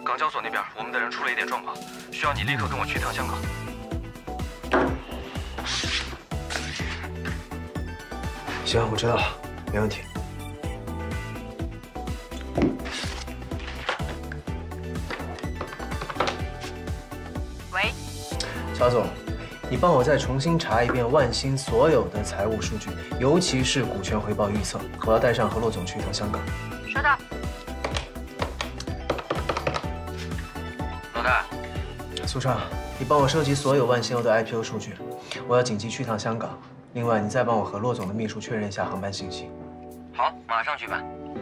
港交所那边我们的人出了一点状况，需要你立刻跟我去趟香港。 行，我知道了，没问题。 喂， 乔总，你帮我再重新查一遍万兴所有的财务数据，尤其是股权回报预测。我要带上何洛总去一趟香港。 收到。 老大， 苏畅，你帮我收集所有万兴 O 的 IPO 数据，我要紧急去趟香港。另外，你再帮我和骆总的秘书确认一下航班信息。 好，马上举办。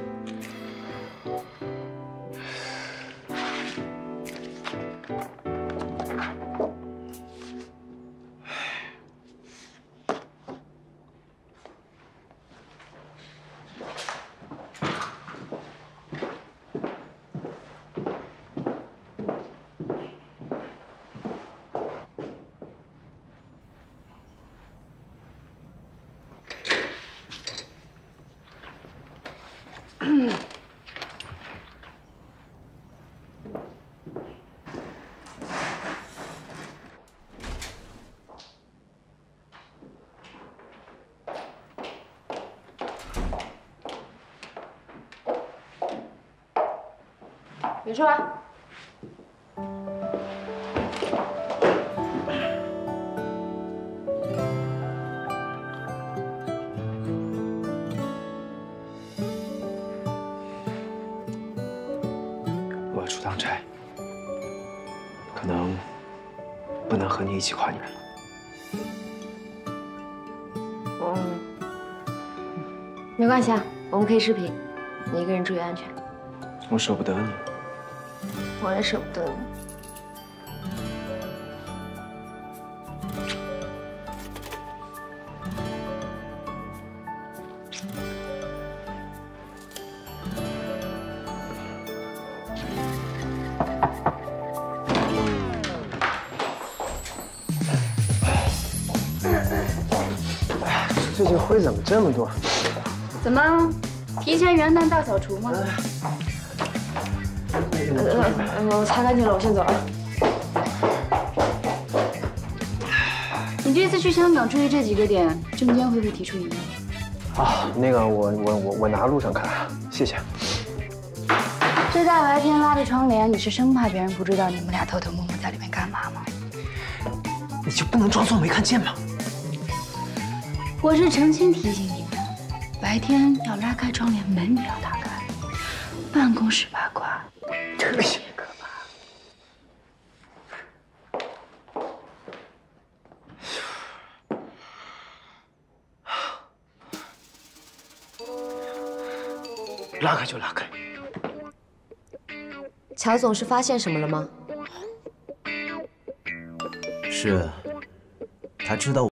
袁出来。 我要出趟差，可能不能和你一起跨年了。 没关系啊，我们可以视频。你一个人注意安全。 我舍不得你。 我也舍不得你。 最近灰怎么这么多？ 怎么，提前元旦大扫除吗？我擦干净了，我先走了。你这次去香港注意这几个点，证监会不会提出疑义？ 啊，那个我拿路上看，谢谢。 这大白天拉着窗帘，你是生怕别人不知道你们俩偷偷摸摸在里面干嘛吗？ 你就不能装作没看见吗？ 我是诚心提醒你们，白天要拉开窗帘，门也要打开。办公室八卦特别可怕。拉开就拉开。 乔总是发现什么了吗？ 是，他知道。